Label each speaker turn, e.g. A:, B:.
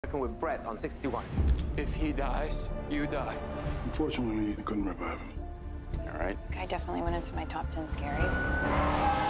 A: working with Brett on 61.
B: If he dies, you die.
C: Unfortunately, they couldn't revive him.
B: All right.
D: Guy definitely went into my top 10 scary.